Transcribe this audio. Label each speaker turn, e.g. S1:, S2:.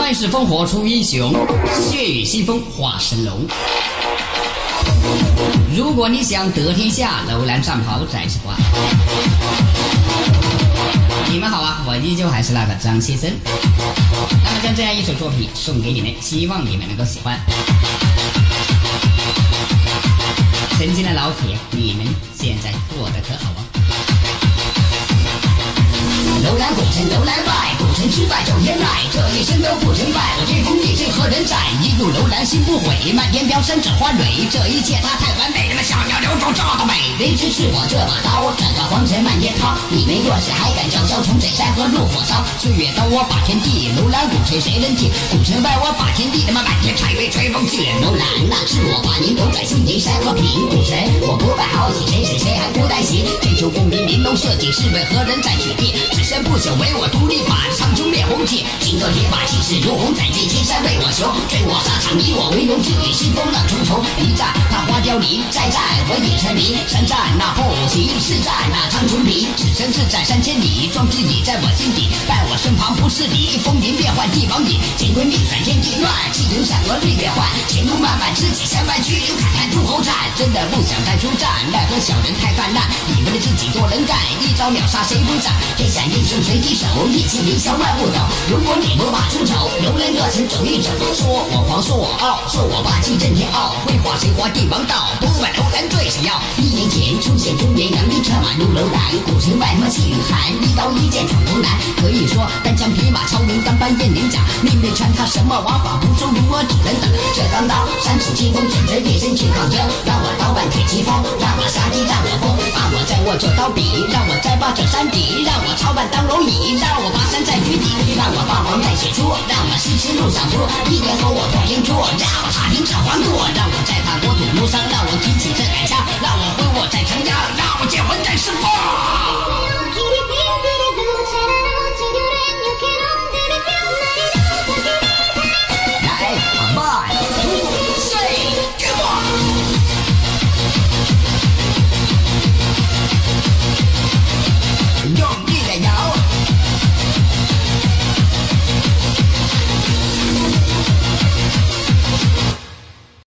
S1: 乱世烽火出英雄，血雨腥风化神龙。如果你想得天下，楼兰战袍在此挂。你们好啊，我依旧还是那个张先生。那么将这样一首作品送给你们，希望你们能够喜欢。曾经的老铁，你们现在过得可好啊？楼兰古城楼兰外，古城之败就烟来，这一生都不成败，我这封立志何人在？一入楼兰心不悔，漫天飘散着花蕊，这一切它太完美，那么小鸟流中照到美。谁支持我这把刀，斩断黄尘漫天涛？你们若是还敢叫嚣，从贼山和怒火烧，岁月刀我把天地，楼兰古城谁能敌？古城外我把天地，那么满天彩绘吹风去。楼兰那是我把您留在心灵山和平，古城我不败好戏，谁是谁还不担心？追求功名玲珑设计，是为何人在取缔？只身不朽，唯我独立把苍穹灭红气，金戈铁马气势如虹，斩尽千山为我雄。追我沙场，以我为荣，治理腥风浪重重。一战他花凋零，再战我已成名。三战那后行，四战那苍穹平。此生自战3000里，壮志已在我心底。伴我身旁不是你，风云变幻帝王影。乾坤逆转天地乱，气流山河日月换。前路漫漫知己山外去，看看诸侯战。真的不想再出战，奈何小人太泛滥。以为自己多能干，一招秒杀谁不战？天下英雄谁敌手？一气凌霄万物斗。如果你不怕出丑，楼兰热情走一走。说我狂，说我傲，说我霸气震天傲。绘画谁画帝王道，不败楼兰最闪耀。1年前出现中原，扬名策马入楼兰。古城外么气运寒，一刀一剑闯头南。可以说单枪匹马超人钢般雁翎甲，命运传他什么王法不收，如我只能等。这钢刀三尺清风，卷着一身去抗争。让我刀腕铁旗锋，让我杀机让我锋，让我再握这刀笔，让我再把这山底，让我操办当蝼蚁，让我爬山再举鼎，让我